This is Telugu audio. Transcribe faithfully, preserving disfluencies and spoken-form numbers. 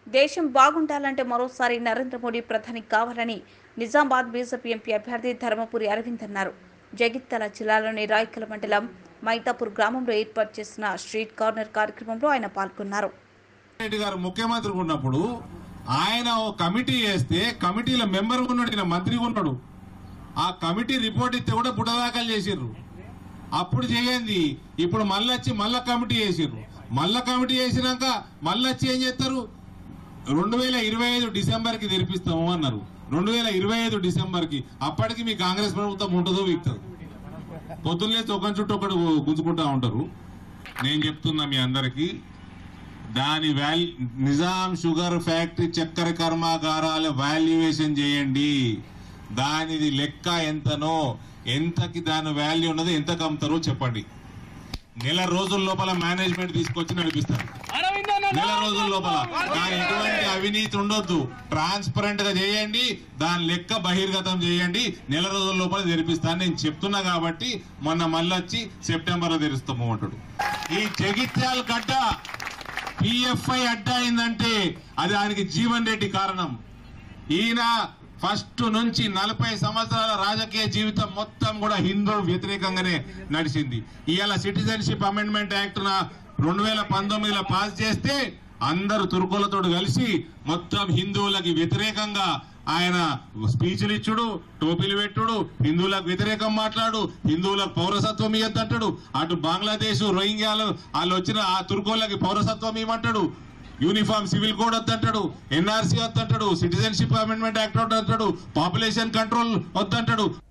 దేశం బాగుండాలంటే మరోసారి నరేంద్ర మోడీ ప్రధాని కావాలని నిజామాబాద్ బీజేపీ ఎంపీ అభ్యర్థి ధర్మపురి అరవింద్ అన్నారు. జగిత్యాల జిల్లాలోని రాయకల్ మండలం మైతాపూర్ గ్రామంలో ఏర్పాటు చేసిన స్ట్రీట్ కార్నర్ కార్యక్రమంలో ఆయన పాల్గొన్నారు. రెడ్డి గారు ముఖ్యమంత్రి ఉన్నప్పుడు ఆయన ఓ కమిటీ వేస్తే కమిటీల మెంబర్ ఉన్నాడు, ఈయన మంత్రి ఉన్నాడు. ఆ కమిటీ రిపోర్ట్ ఇస్తే కూడా బుట్టదాఖలు చేసిర్రు. అప్పుడు చేయండి, ఇప్పుడు మళ్ళీ వచ్చి మళ్ళా కమిటీ చేసిర్రు. మళ్ళా కమిటీ చేసినాక మళ్ళీ వచ్చి ఏం చేస్తారు, రెండు వేల ఇరవై ఐదు డిసెంబర్ కి తెరిపిస్తాము అన్నారు. రెండు వేల ఇరవై ఐదు డిసెంబర్ కి అప్పటికి మీ కాంగ్రెస్ ప్రభుత్వం ఉంటుందో వీక్తుంది. పొద్దున్నే ఒకరి చుట్టూ ఒకటి గుంజుకుంటా ఉంటారు. నేను చెప్తున్నా మీ అందరికి, దాని వాల్యూ నిజాం షుగర్ ఫ్యాక్టరీ చక్కెర కర్మాగారాల వాల్యుయేషన్ చేయండి. దానిది లెక్క ఎంతనో, ఎంతకి దాని వాల్యూ ఉన్నదో ఎంతకు అమ్ముతారో చెప్పండి. నెల రోజుల లోపల మేనేజ్మెంట్ తీసుకొచ్చి నడిపిస్తారు. నెల రోజుల లోపల దాని ఎటువంటి అవినీతి ఉండొద్దు, ట్రాన్స్పరెంట్ గా చేయండి, దాని లెక్క బహిర్గతం చేయండి. నెల రోజుల లోపల తెరిపిస్తాను నేను చెప్తున్నా కాబట్టి మొన్న మళ్ళీ వచ్చి సెప్టెంబర్ లో తెరుస్తాము అంటాడు. ఈ జగిత్యాల గడ్డ పిఎఫ్ఐ అడ్డా అయిందంటే అది ఆయనకి జీవన్ రెడ్డి కారణం. ఈయన ఫస్ట్ నుంచి నలభై సంవత్సరాల రాజకీయ జీవితం మొత్తం కూడా హిందూ వ్యతిరేకంగానే నడిచింది. ఇవాళ సిటిజన్షిప్ అమెండ్మెంట్ యాక్ట్ రెండు వేల పంతొమ్మిదిలో పాస్ చేస్తే అందరు తుర్కులతో కలిసి మొత్తం హిందువులకి వ్యతిరేకంగా ఆయన స్పీచ్లు ఇచ్చుడు, టోపీలు పెట్టుడు, హిందువులకు వ్యతిరేకం మాట్లాడు, హిందువులకు పౌరసత్వం ఇవ్వద్దంటాడు. అటు బంగ్లాదేశ్ రోహింగ్యాలు వాళ్ళు వచ్చిన ఆ తుర్కోళ్ళకి పౌరసత్వం ఇవ్వమంటాడు, యూనిఫామ్ సివిల్ కోడ్ వద్దంటాడు, ఎన్ఆర్సీ వద్దంటాడు, సిటిజన్షిప్ అమెండ్మెంట్ యాక్ట్ వద్దంటాడు, పాపులేషన్ కంట్రోల్ వద్దంటాడు.